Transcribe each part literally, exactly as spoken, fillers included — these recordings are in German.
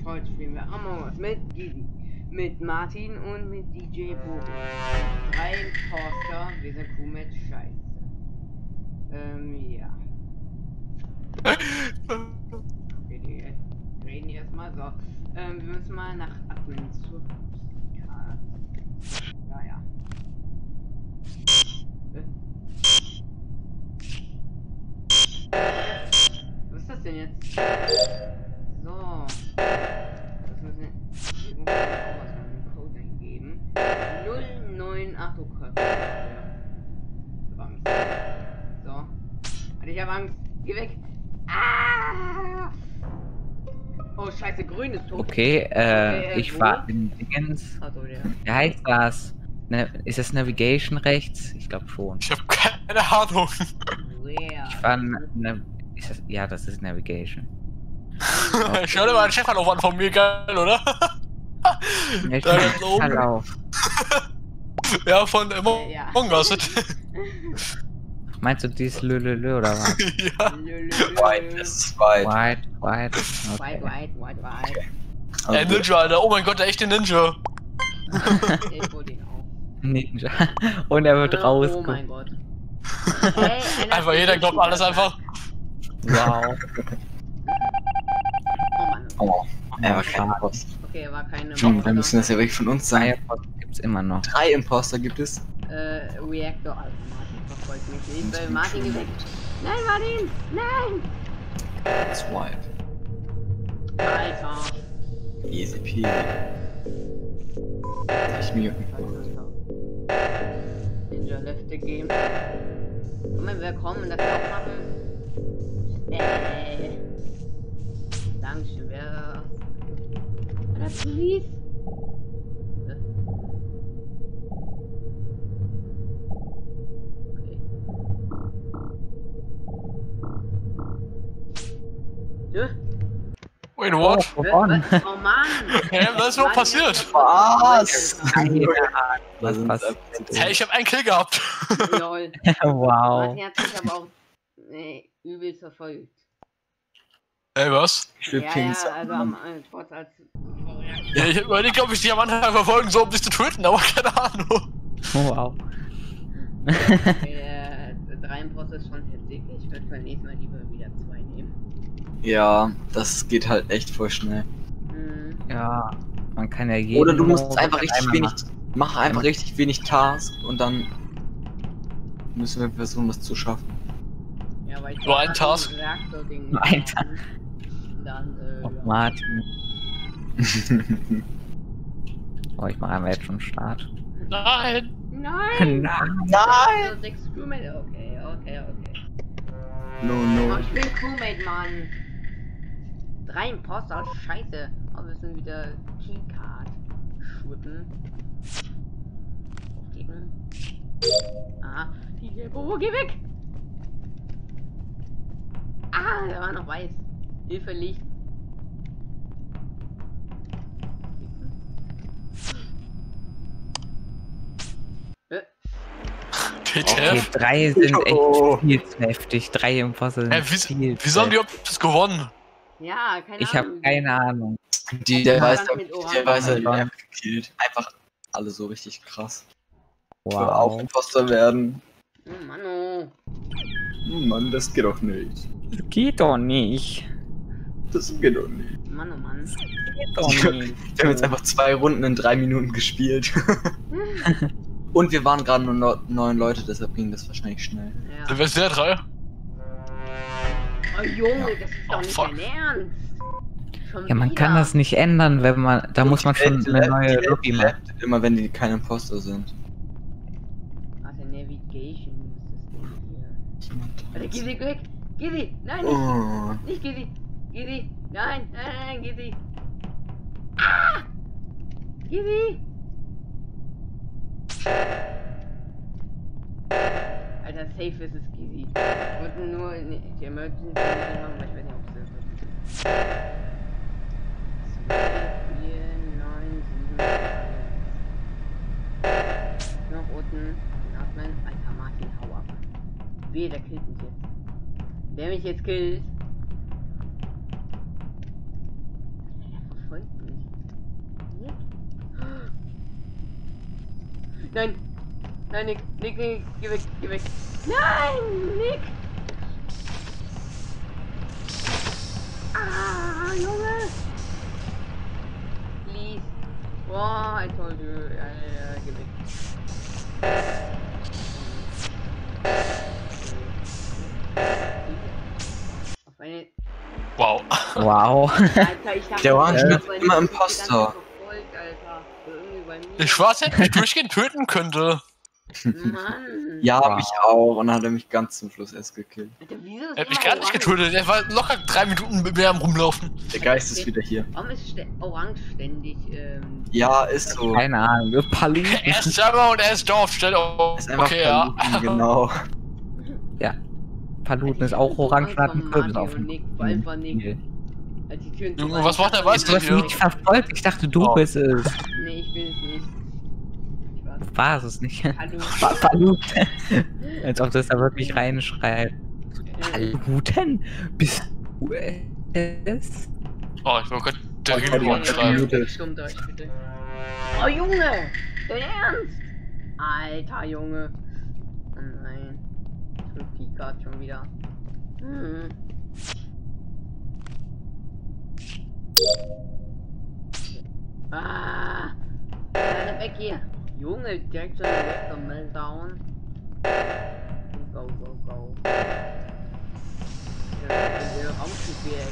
heute spielen wir Among Us mit Gizi, mit Martin und mit D J Boris. Drei Imposter, wir sind cool mit Scheiße. Ähm, ja. Okay, die reden erstmal so. Ähm, wir müssen mal nach Admin zu. Naja. Was ist das denn jetzt? So. Das müssen wir. Hier muss ich auch was mal einen Code eingeben. null neun acht. Oh Gott. Ich hab Angst. So. Alter, ich hab Angst. Geh weg. Ah! Oh Scheiße, grün ist tot. Okay, äh, Okay, ich wo? war in Dingens. Also, ja. Wie heißt das? Ne, ist das Navigation rechts? Ich glaube schon. Ich habe keine Ahnung. Where? Ich war in, ne, ist das, ja, das ist Navigation. Schau dir mal den Chefanruf an von mir, geil, oder? Ja, ich Da bin ganz oben. total auf. Ja, von äh, Mo- Ja. Among Us. Meinst du dieses Lülülü oder was? Ja. White, das ist White. White, white. White, Okay. white, white, white. Ey, Also, Ninja, Alter. Oh mein Gott, der echte Ninja. Ich hol den auch. Ninja. Und er wird Oh raus. mein Gott. Hey, einer Einfach hat jeder mich glaubt alles einfach. Wow. Oh Mann. oh, er war kein Schade. Imposter. Okay, er war keine Hm, Monster. dann müssen das ja weg von uns sein. Firefox gibt's immer noch. Drei Imposter gibt es. Äh, Reactor. Also Martin verfolgt mich nicht. Weil Martin geweckt. Nein, Martin! Nein! Das ist White. Alter. Easy peasy. Ich mute. Ninja left the game. Komm mal, wir kommen, das auch machen. Äh. Dankeschön, wer. Alter, please. Äh. Okay. Ja. Wait, what? Oh, wovon? Oh Mann! Ja, das ist noch passiert. Was? Keine Ahnung, Was was ist passiert Hey, ich hab einen Kill gehabt. Lol. Wow. Martin hat sich aber auch nee, übel verfolgt. Ey, was? Ich will Ja, Pings. ja, also am äh, trotz als Ja, ich überlege, ob ich dich am Anfang verfolgen soll, um dich zu töten, aber keine Ahnung. Wow. okay, äh, drei Imposter ist schon heftig. Ich würde beim nächsten Mal lieber wieder zwei nehmen. Ja, das geht halt echt voll schnell. Hm. Ja, man kann ja jeden. Oder du musst Modus einfach richtig einmal wenig. machen. Mach einfach richtig wenig Task und dann müssen wir versuchen, das zu schaffen. Ja, weil ich Nur ein hab Task? ein Reaktording Nur ein gefahren. Und dann, äh, Oh, ja. Martin. Oh, ich mache einmal jetzt schon Start. Nein. Nein! Nein. Also sechs Crewmate, okay, okay, okay. No, Oh, no. ich bin Crewmate, Mann! Drei Imposter, scheiße. Aber wir müssen wieder Keycard schwippen. Aufgeben. Ah, die Bobo, geh weg! Ah, der war noch weiß. Hilfe, Licht. Äh, P T Okay, F. drei sind Oh. echt viel zu heftig. Drei Imposter sind Ey, wie, viel zu wieso haben die heftig. überhaupt das gewonnen? Ja, keine Ich Ahnung. habe keine Ahnung. Die, der Ja, weiß, mit der Orange. weiß, der Ja. einfach gekillt. Einfach alle so richtig krass. Für Wow. auch Imposter werden. Oh Mann, oh. Hm, Mann, das geht doch nicht. Das geht doch nicht. Das geht doch nicht. Mann, oh Mann. Geht doch nicht. Wir haben jetzt einfach zwei Runden in drei Minuten gespielt. Und wir waren gerade nur no- neun Leute, deshalb ging das wahrscheinlich schnell. Ja. Sind wir sehr drei? Oh Junge, das ist doch Oh, nicht fuck. dein Ernst. Schon Ja, man wieder. kann das nicht ändern, wenn man. Da muss man schon Die eine Welt- neue die Welt Lobby machen. lebt immer, wenn die keine Imposter sind. Warte, Navigation ist das denn hier. Warte, Gizi, weg! Gizi! Nein, nicht, Oh. nicht Gizi! Gizi! Nein, nein, nein, Gizi! Ah! Gizi! Alter, safe ist es Gizi. Ich wollte nur ne, die Emergency machen, aber ich weiß nicht, ob es das ist. zwei, vier, neun, sieben, eins. Noch unten. Atmen. Alter, Martin, hau ab. Wehe, der killt mich jetzt. Wer mich jetzt killt. Der folgt mich. Nick? Nein! Nein, Nick! Nick, Nick, geh weg, geh weg! Nein! Nick! Ah, Junge! Please! Oh, I told you. Ja, ja, ja, geh weg. Auf eine... Wow. Wow. Alter, ich dachte, Der Orange ich ist immer Imposter. Verfolgt, Alter. Irgendwie bei mir. Der Schwarze hätte mich durchgehend töten könnte. Mann. Ja, Wow. mich auch. Und dann hat er mich ganz zum Schluss erst gekillt. Alter, wieso ist Er hat mich immer gar nicht orange? getötet. Er war locker drei Minuten mit mir am Rumlaufen. Der Geist ist wieder hier. Warum ist ste- orange ständig, ähm... Ja, ist so. Keine Ahnung. Paluten. Er ist Server und er ist Dorfstelle. Oh, Ist einfach okay, ja. Paluten, genau. Ja. Paluten ist Also ich auch hab so orange, Angst hat einen vor Kürbis Mario auf und dem Nick, vor allem vor Nick. Spiel. Als die Türen Junge, zu waren, was macht ich der dachte, Weiß Du hast hier? mich verfolgt. Ich dachte, du Oh. bist es. Nee, ich will es nicht. Ich weiß. Du warst es nicht. Hallo. Pa- Paluten. Als ob das da wirklich reinschreibt. Paluten? Bist du es? Oh, ich wollte gerade der Oh, Rübe die überhaupt ganze schreiben. Minute. Stimmt euch bitte. Oh Junge! Dein Ernst? Alter Junge. Oh nein. Ich bin Picard schon wieder. Hm. Ah! Keine weg hier! Junge, direkt schon weg vom Meltdown. Go, go, go. Der Raumschiff wieder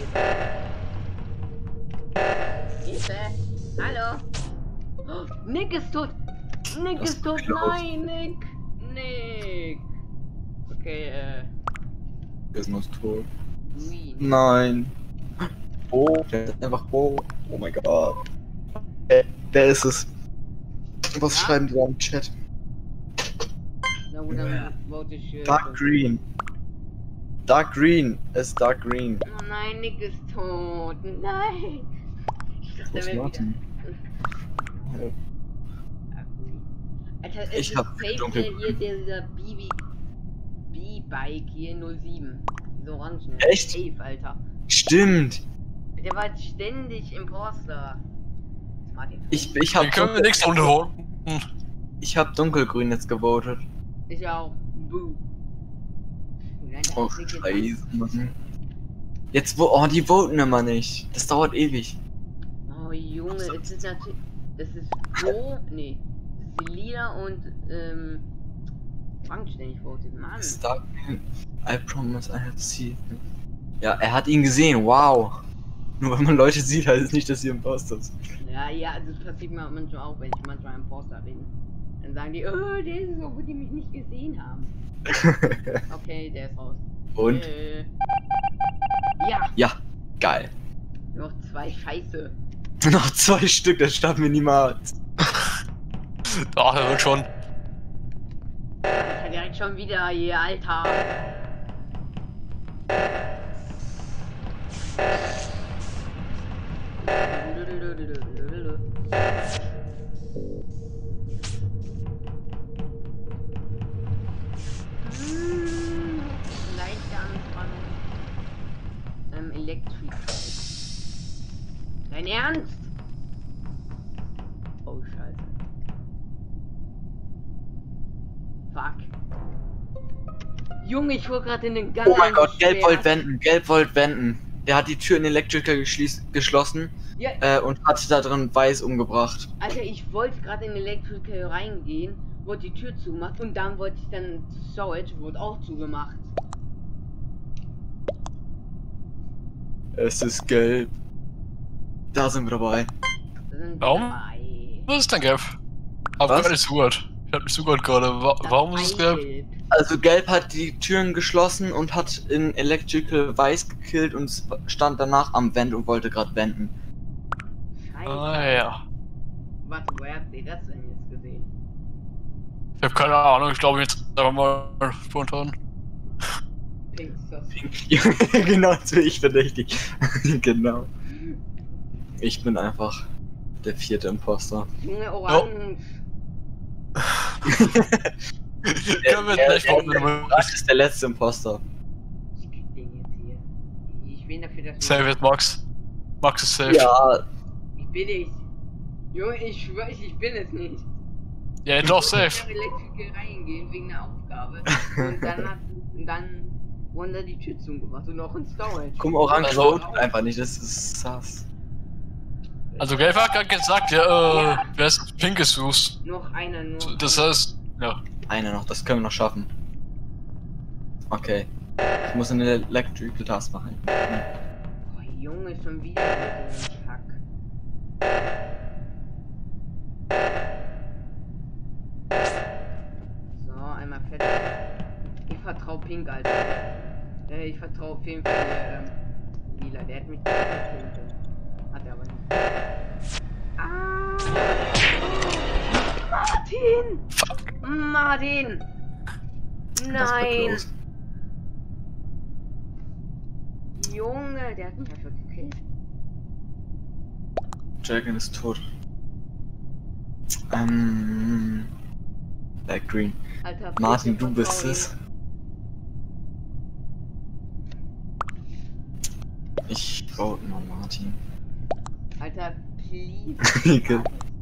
explodiert. Hilfe! Hallo! Oh, Nick ist tot! Nick Das ist tot! geklaut. Nein, Nick! Nick! Okay, äh. Der ist noch tot. Green. Nein. Oh, der ist einfach oh. Oh mein Gott. Äh, wer ist es? Was Ja? schreiben die da im Chat? Na gut, dann vote ich. Äh, Dark Green. Dark Green. Es ist Dark Green. Oh nein, Nick ist tot! Nein! Ich dachte, Wo der ist wäre wieder. Martin? Hallo. Dark Green. Alter, es Ich ist hab safe dunkel- hier dieser B B. B-Bike hier null sieben. Diese Orangen. Echt? Safe, Alter. Stimmt. Der war jetzt ständig Imposter. Martin. Ich, ich Dann hab können wir dunkel, nächste Runde holen. ich hab dunkelgrün jetzt gewotet. Ich auch. Boo. Nein, der Oh hat Nick jetzt- scheiße, Mann. Jetzt wo. Oh, die voten immer nicht. Das dauert ewig. Oh Junge, es ist natürlich. Das ist Bo. Nee. Das ist Lila und ähm. Frank ständig votet. Mann. Es ist Dark Green. I promise I have seen. Ja, er hat ihn gesehen. Wow. Nur wenn man Leute sieht, heißt es nicht, dass sie Imposter sind. Ja, ja, also das passiert mir manchmal auch, wenn ich manchmal einen Imposter bin. Dann sagen die, oh, der ist so, obwohl die mich nicht gesehen haben. Okay, der ist raus. Und? Äh, ja, Ja, geil. noch zwei Scheiße. Noch zwei Stück, das schaffen wir niemals. Ach, er wird schon. Alter, direkt schon wieder hier, Alter. Hm, leichte Anspannung. Ähm, Electric. Dein Ernst? Oh, scheiße. Fuck. Junge, ich wurde gerade in den Gang Oh mein Gott, Gelb eingesperrt. wollt wenden, Gelb wollt wenden. Der hat die Tür in Electrical geschließ- geschlossen Ja, äh, und hat da drin Weiß umgebracht. Alter, ich wollte gerade in Electrical reingehen, wurde die Tür zugemacht und dann wollte ich dann zu Storage, wurde auch zugemacht. Es ist gelb. Da sind wir dabei. Da sind wir Warum? dabei. Was ist denn gelb? Hab Was? gar nicht zugehört. Ich hab nicht zugehört gerade. Wa warum ist es gelb? Also Gelb hat die Türen geschlossen und hat in Electrical Weiß gekillt und s- stand danach am Vent und wollte gerade wenden. Scheiße. Ah ja. Warte, woher habt ihr das denn jetzt gesehen? Ich hab keine Ahnung. Ich glaube jetzt einfach mal spontan. Pink Sauce. Genau, jetzt bin ich verdächtig. Genau. Ich bin einfach der vierte Imposter. Junge, orange. Können wir Der- gleich der- bauen, wenn der- du Das ist der letzte Imposter. Ich krieg den jetzt hier. Ich bin dafür, dass Save it, Max. Max ist safe. Ja, Ich bin ich. Junge, ich schwör, ich bin es nicht. Ja, doch, Ich safe. wollte Elektriker reingehen wegen der Aufgabe. Und dann hat, und dann wurden da die Tür zugemacht und noch ein Storage. guck mal, Orange Also- votet einfach nicht, das ist sass. Also Gelb hat gerade gesagt, ja, äh, wer ist das? Pink ist Sus. Noch einer, nur. Das heißt, ja. Eine noch, das können wir noch schaffen. Okay. Ich muss eine Electrical Task machen. Oh, Junge, schon wieder so ein Kack. So, einmal fertig. Ich vertraue Pink, Alter. Äh, ich vertraue auf jeden Fall ähm, Lila. Der hat mich nicht vertrauen können. Hat er aber nicht. Ah! Martin! Fuck. Martin! Was wird Nein! los? Junge, der hat mich einfach gekillt. Dragon ist tot. Ähm. Black Green. Alter, Martin, bitte du bist vertrau es. Ich vote nur Martin. ihm. Alter, please. Ekel.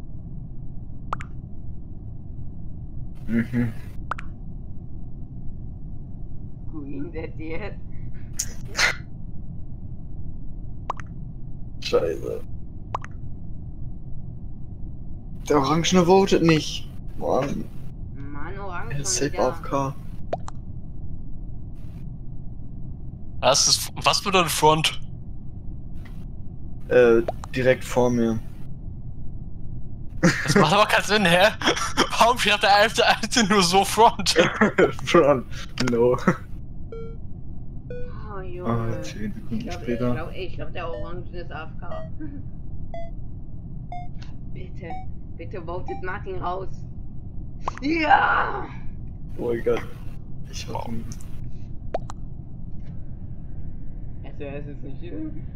Mhm. Green, der dir. Scheiße. Der Orangene votet nicht. Mann, Mann, Orange er ist schon safe wieder. auf K. Das ist, was bedeutet Front? Äh, direkt vor mir. Das macht aber keinen Sinn, hä? Warum fährt der Alte Alte nur so Front? Front. No. Oh, Ah, Junge. zehn Ich Sekunden glaube, ich später. glaub, ich glaub, der Orange ist A F K. Bitte, bitte votet Martin raus. Ja! Oh mein Gott. Ich hoffe. Also, es ist nicht.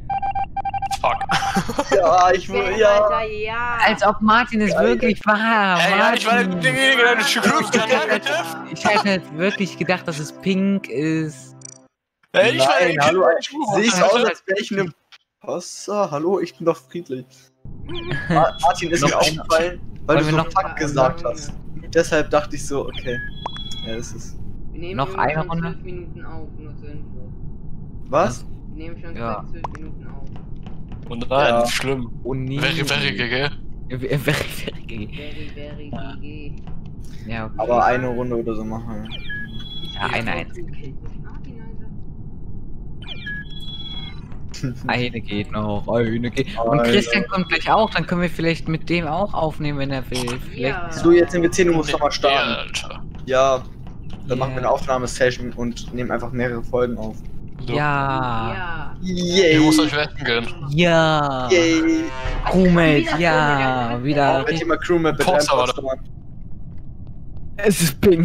Fuck. Ja, ich will. Ja. Alter, ja! Als ob Martin es Geil. wirklich war. Ey, ja, ich war Martin. derjenige, der nicht geprüft hat, ja, bitte? Ich hätte halt wirklich gedacht, dass es pink ist. Ey, ich war Nein, der hallo, Typ, sehe ich der- aus, als wäre ich eine Imposter? Hallo, ich bin doch friedlich. Ma- Martin ist Noch mir ein- aufgefallen, weil Wollen du wir so noch- Fuck gesagt hast. Deshalb dachte ich so, okay. Ja, das ist. Wir nehmen Noch schon eine zwölf Runde? Minuten auf, nur zur Info. Was? Wir nehmen schon Ja. zwölf Minuten auf. Und nein, Ja. schlimm. Oh nee. Very, very, gell? Very, very, very. Very, very Ja. G G. Ja, okay. Aber eine Runde oder so machen. Ja, eine einzige. Martin, Alter. Eine geht noch, eine geht. Oh, Und Christian Alter. kommt gleich auch, dann können wir vielleicht mit dem auch aufnehmen, wenn er will. Vielleicht. Ja. So, jetzt sind wir zehn Uhr, muss nochmal Ja, starten. Alter. Ja, dann machen wir Yeah. eine Aufnahmesession und nehmen einfach mehrere Folgen auf. So. Ja. Ja. Yay! Ich muss euch wetten gehen. Ja. Yay! Crewmate, ja. Oh, Wieder. mit immer Crewmate mit Poster, einem oder? Poster. Es ist pink.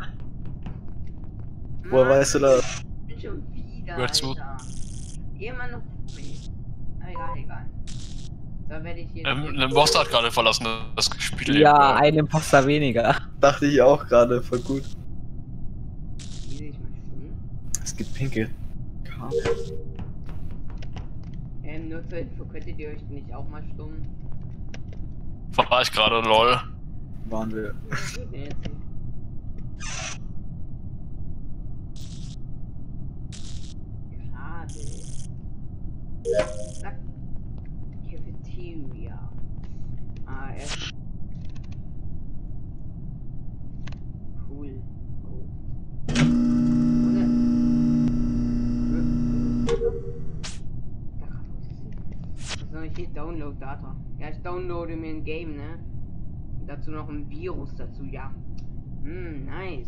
Woher weißt du das? Ich bin schon wieder. Hör zu. Alter. Immer noch. Na, egal, egal. Da werde ich hier. Ähm, der Boss hat gerade verlassen, das Spiel. Ja, ein Imposter weniger. Dachte ich auch gerade, voll gut. Wie sehe ich mal stumm? Es gibt pinke Kabel. Ähm, nur zur Info, könntet ihr euch nicht auch mal stumm? War ich gerade, lol. Waren wir. Ja, gut, nee, jetzt nicht. Kabel. Zack. Cafeteria. Ah, erst. Cool. Oh. Oder? Was soll ich hier? Download Data. Ja, ich downloade mir ein Game, ne? Und dazu noch ein Virus dazu, ja. Hm, nice.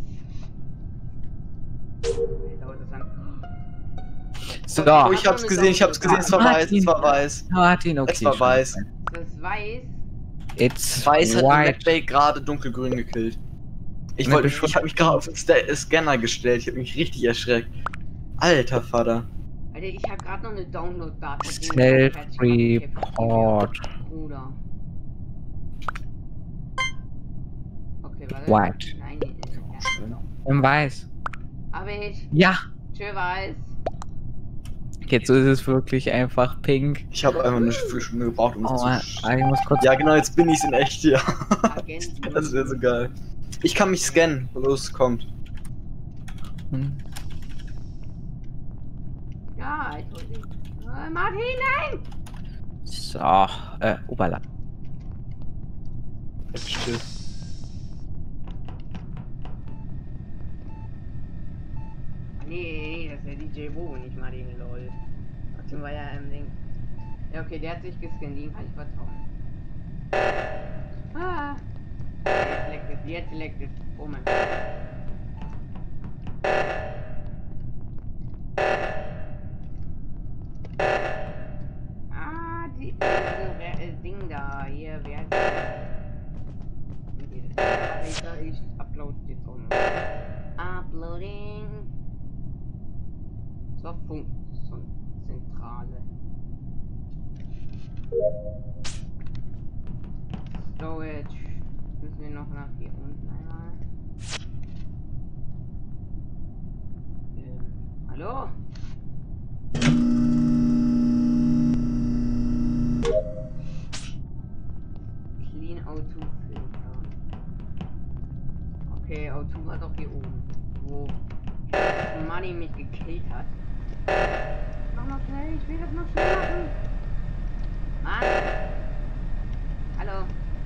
Wie dauert das an? So, Oh, ich hab's gesehen, ich hab's gesehen, es war weiß, es war weiß. Martin, okay. Es war schon. weiß. Das weiß. It's Weiß hat white. Black Bay gerade dunkelgrün gekillt. Ich Na, wollte, beschw- ich hab mich gerade auf den Sta- Scanner gestellt, ich hab mich richtig erschreckt. Alter Vater. Alter, ich hab grad noch eine Download-Data. Self-report. Bruder. Okay, warte. White. Nein, äh, ja. Im Weiß. Hab ich. Ja. Tschö, weiß. Jetzt ist es wirklich einfach pink. Ich habe einfach eine Viertelstunde gebraucht, um es Oh zu... Mann, ah, ich muss kurz. Ja genau, jetzt bin ich's in echt hier. Agent. Das wäre so geil. Ich kann mich scannen. Los, kommt. Hm. Ja, ich wollte nicht. Äh, Martin, nein! So, äh, Oberla. Jetzt still. Ah, nee, nee, das ist der D J Bo, nicht Martin, lol. Martin war ja im Ding. Ja, okay, der hat sich gescannt, ihm kann ich vertrauen. Ah! Jetzt leckt es, jetzt leckt es. Oh mein Gott. Ah, die, die, äh, Ding da, hier, wer ist das? Ich, ich upload jetzt auch noch. Uploading. Zur Funkzentrale. Storage. Müssen wir noch nach hier unten einmal. Ähm, hallo? Clean O zwei Filter. Okay, O zwei war doch hier oben. Wo Money mich gekillt hat. Mach noch schnell, ich will das noch schnell machen. Mann! Hallo?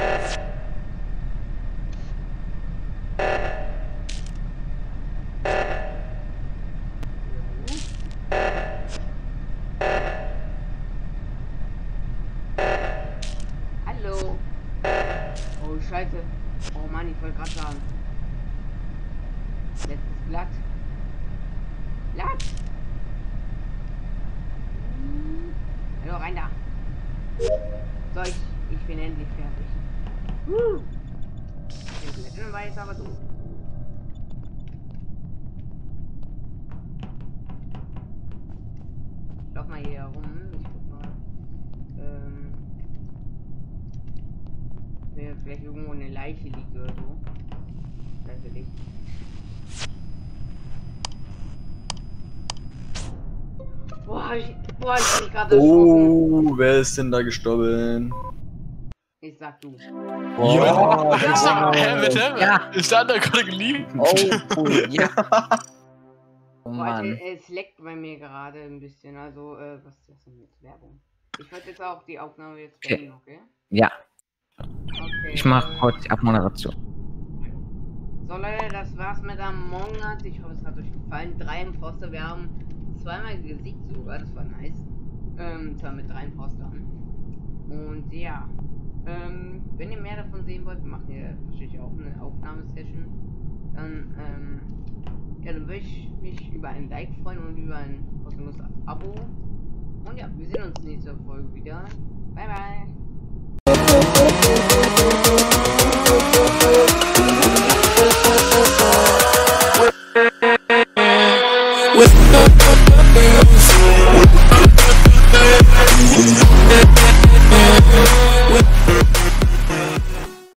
Hallo? Oh Scheiße. Oh Mann, ich wollte gerade sagen. Letztes Blatt. Blatt! Hallo, rein da. So, ich, ich bin endlich fertig. Uh. Der Blättern war jetzt aber doof. Ich lauf mal hier herum. Ich guck mal. Ähm. Wer vielleicht irgendwo eine Leiche liegt oder so. Das will ich. Boah, ich, boah, ich bin gerade erschrocken. Oh, wer ist denn da gestorben? Ich sag du. Oh, Ja, ich ich sag, sag- hä, bitte? Ja. Ist der andere Kollege lieb? Oh, ja. Oh Boah, Mann. Alter, es leckt bei mir gerade ein bisschen. Also, äh, was ist das denn mit Werbung? Ich werde jetzt auch die Aufnahme jetzt Okay. beenden, okay? Ja, Okay. ich mach äh, kurz die Abmoderation. So Leute, das war's mit Among Us. Ich hoffe, es hat euch gefallen. Drei Imposter, wir haben zweimal gesiegt sogar, das war nice. Ähm, zwar mit drei Impostern. Und ja, ähm, wenn ihr mehr davon sehen wollt, wir machen hier wahrscheinlich auch eine Aufnahmesession. Dann, ähm, ja, dann würde ich mich über ein Like freuen und über ein kostenloses Abo. Und ja, wir sehen uns nächste Folge wieder. Bye bye.